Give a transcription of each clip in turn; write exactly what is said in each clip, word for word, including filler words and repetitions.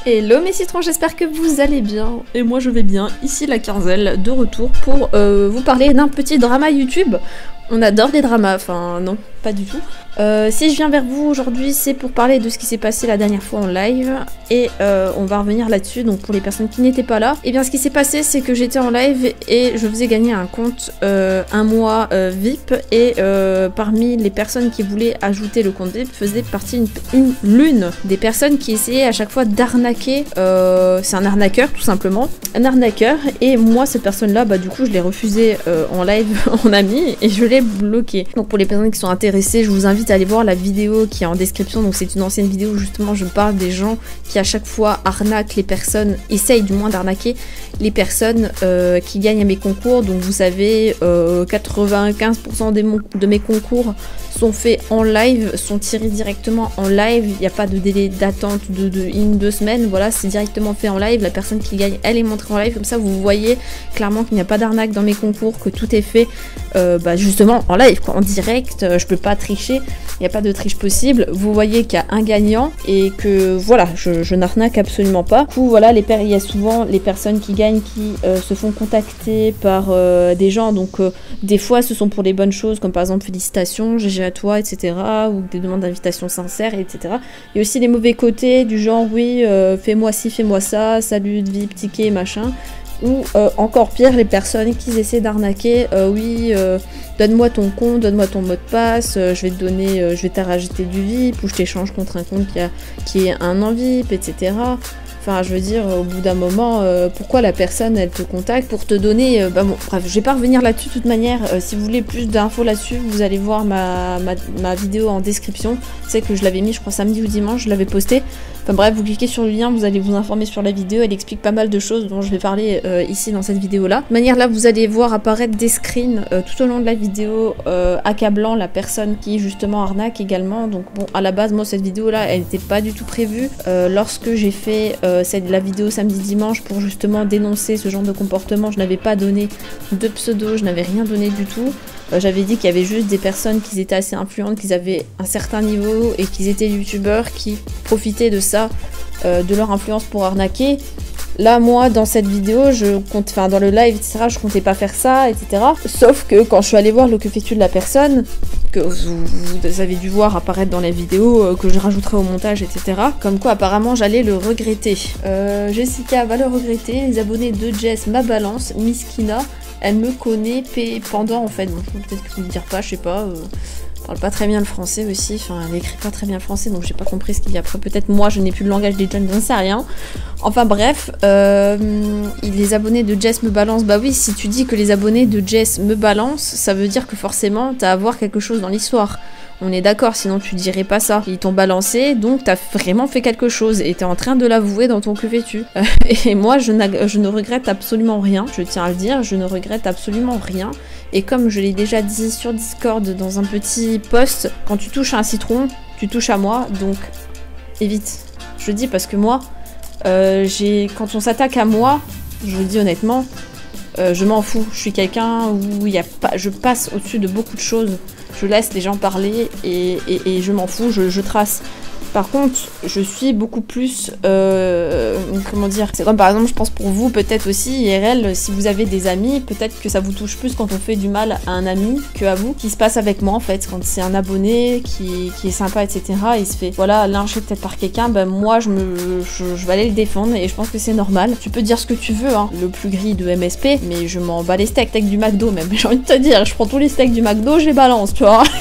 Hello mes citrons, j'espère que vous allez bien, et moi je vais bien, ici la quinzaine, de retour pour euh, vous parler d'un petit drama YouTube. On adore les dramas, enfin non, pas du tout. Euh, si je viens vers vous aujourd'hui, c'est pour parler de ce qui s'est passé la dernière fois en live, et euh, on va revenir là-dessus, donc pour les personnes qui n'étaient pas là. Et bien ce qui s'est passé, c'est que j'étais en live et je faisais gagner un compte euh, un mois euh, V I P, et euh, parmi les personnes qui voulaient ajouter le compte V I P faisait partie une, une l'une des personnes qui essayaient à chaque fois d'arnaquer, euh, c'est un arnaqueur tout simplement, un arnaqueur, et moi cette personne-là, bah du coup je l'ai refusé euh, en live en ami, et je l'ai bloqué. Donc pour les personnes qui sont intéressées, je vous invite à aller voir la vidéo qui est en description. Donc c'est une ancienne vidéo où justement je parle des gens qui à chaque fois arnaquent les personnes, essayent du moins d'arnaquer les personnes euh, qui gagnent à mes concours. Donc vous savez, euh, quatre-vingt-quinze pour cent des de mes concours sont faits en live, sont tirés directement en live. Il n'y a pas de délai d'attente de, de une, deux semaines. Voilà, c'est directement fait en live. La personne qui gagne, elle est montrée en live. Comme ça, vous voyez clairement qu'il n'y a pas d'arnaque dans mes concours, que tout est fait euh, bah, justement en live, quoi, en direct. Euh, je peux pas tricher. Il n'y a pas de triche possible. Vous voyez qu'il y a un gagnant et que voilà, je, je n'arnaque absolument pas. Du coup, voilà, les il y a souvent les personnes qui gagnent qui euh, se font contacter par euh, des gens. Donc, euh, des fois, ce sont pour des bonnes choses, comme par exemple félicitations, G G à toi, et cetera. Ou des demandes d'invitation sincères, et cetera. Il y a aussi les mauvais côtés du genre, oui, euh, fais-moi ci, fais-moi ça, salut, V I P, ticket, machin. Ou euh, encore pire, les personnes qui essaient d'arnaquer, euh, oui, euh, donne-moi ton compte, donne-moi ton mot de passe, euh, je vais te donner, euh, je vais te rajouter du V I P, ou je t'échange contre un compte qui, a, qui est un en V I P, et cetera. Enfin, je veux dire, au bout d'un moment, euh, pourquoi la personne, elle te contacte pour te donner... Euh, bah bon, bref, je vais pas revenir là-dessus de toute manière. Euh, si vous voulez plus d'infos là-dessus, vous allez voir ma, ma, ma vidéo en description. C'est que je l'avais mis, je crois, samedi ou dimanche, je l'avais posté. Enfin bref, vous cliquez sur le lien, vous allez vous informer sur la vidéo. Elle explique pas mal de choses dont je vais parler euh, ici dans cette vidéo-là. De manière là, vous allez voir apparaître des screens euh, tout au long de la vidéo, euh, accablant la personne qui, justement, arnaque également. Donc bon, à la base, moi, cette vidéo-là, elle n'était pas du tout prévue. Euh, lorsque j'ai fait... Euh, c'est la vidéo samedi dimanche pour justement dénoncer ce genre de comportement, je n'avais pas donné de pseudo, je n'avais rien donné du tout. Euh, j'avais dit qu'il y avait juste des personnes qui étaient assez influentes, qui avaient un certain niveau et qui étaient youtubeurs qui profitaient de ça, euh, de leur influence pour arnaquer. Là, moi, dans cette vidéo, je compte, enfin dans le live, et cetera, je comptais pas faire ça, et cetera. Sauf que quand je suis allée voir le que fais-tu de la personne, que vous, vous avez dû voir apparaître dans la vidéo, euh, que je rajouterai au montage, et cetera. Comme quoi, apparemment, j'allais le regretter. Euh, Jessica va le regretter. Les abonnés de Jess, ma balance, Miskina, elle me connaît pendant, en fait. Bon, peut-être que vous ne dire pas, je sais pas. Euh... parle pas très bien le français aussi, enfin elle écrit pas très bien le français, donc j'ai pas compris ce qu'il y a après. Peut-être moi je n'ai plus le langage des jeunes, j'en sais rien. Enfin bref, euh, les abonnés de Jess me balancent. Bah oui, si tu dis que les abonnés de Jess me balancent, ça veut dire que forcément t'as à voir quelque chose dans l'histoire. On est d'accord, sinon tu dirais pas ça. Ils t'ont balancé, donc t'as vraiment fait quelque chose et t'es en train de l'avouer dans ton que fais-tu. Euh, et moi, je, je ne regrette absolument rien, je tiens à le dire, je ne regrette absolument rien. Et comme je l'ai déjà dit sur Discord dans un petit post, quand tu touches à un citron, tu touches à moi, donc évite. Je le dis parce que moi, euh, j'ai quand on s'attaque à moi, je le dis honnêtement, euh, je m'en fous. Je suis quelqu'un où il y a pas, je passe au-dessus de beaucoup de choses. Je laisse les gens parler et, et, et je m'en fous, je, je trace. Par contre, je suis beaucoup plus... Euh, comment dire? C'est comme par exemple, je pense pour vous, peut-être aussi, I R L, si vous avez des amis, peut-être que ça vous touche plus quand on fait du mal à un ami que à vous. Ce qui se passe avec moi, en fait, quand c'est un abonné qui, qui est sympa, et cetera, il se fait, voilà, lyncher peut-être par quelqu'un, ben moi, je, me, je, je vais aller le défendre et je pense que c'est normal. Tu peux dire ce que tu veux, hein, le plus gris de M S P, mais je m'en bats les steaks, steaks du McDo même. J'ai envie de te dire, je prends tous les steaks du McDo, je les balance, tu vois.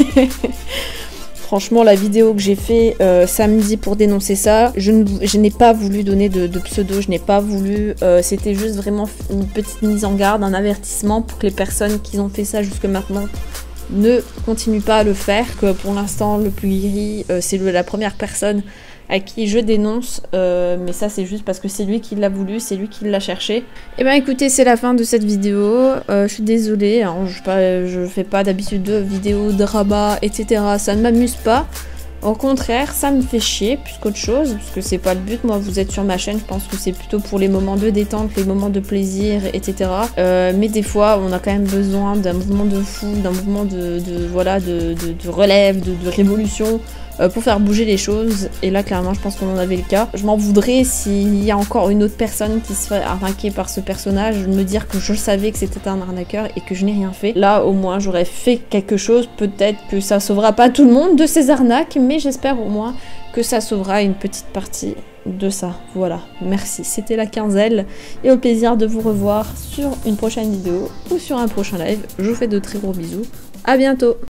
Franchement, la vidéo que j'ai fait euh, samedi pour dénoncer ça, je, je n'ai pas voulu donner de, de pseudo, je n'ai pas voulu, euh, c'était juste vraiment une petite mise en garde, un avertissement pour que les personnes qui ont fait ça jusque maintenant ne continuent pas à le faire, que pour l'instant le plus gris, euh, c'est la première personne à qui je dénonce, euh, mais ça c'est juste parce que c'est lui qui l'a voulu, c'est lui qui l'a cherché. Et ben écoutez, c'est la fin de cette vidéo, euh, je suis désolée, hein, je, pas, je fais pas d'habitude de vidéos, drama, et cetera. Ça ne m'amuse pas, au contraire, ça me fait chier plus qu'autre chose, parce que c'est pas le but. Moi, vous êtes sur ma chaîne, je pense que c'est plutôt pour les moments de détente, les moments de plaisir, et cetera. Euh, mais des fois, on a quand même besoin d'un mouvement de foule, d'un mouvement de, de, voilà, de, de, de relève, de, de révolution, euh, pour faire bouger les choses. Et là, clairement, je pense qu'on en avait le cas. Je m'en voudrais s'il y a encore une autre personne qui se fait arnaquer par ce personnage, me dire que je savais que c'était un arnaqueur et que je n'ai rien fait. Là, au moins, j'aurais fait quelque chose. Peut-être que ça sauvera pas tout le monde de ces arnaques, mais j'espère au moins que ça sauvera une petite partie de ça. Voilà, merci. C'était la quinzaine et au plaisir de vous revoir sur une prochaine vidéo ou sur un prochain live. Je vous fais de très gros bisous. À bientôt.